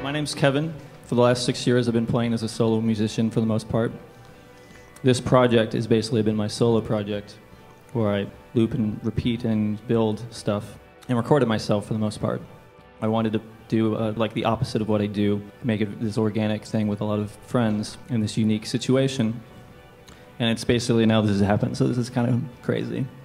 My name's Kevin. For the last 6 years, I've been playing as a solo musician for the most part. This project has basically been my solo project, where I loop and repeat and build stuff and record it myself for the most part. I wanted to do like the opposite of what I do, make it this organic thing with a lot of friends in this unique situation. And it's basically now this has happened, so this is kind of crazy.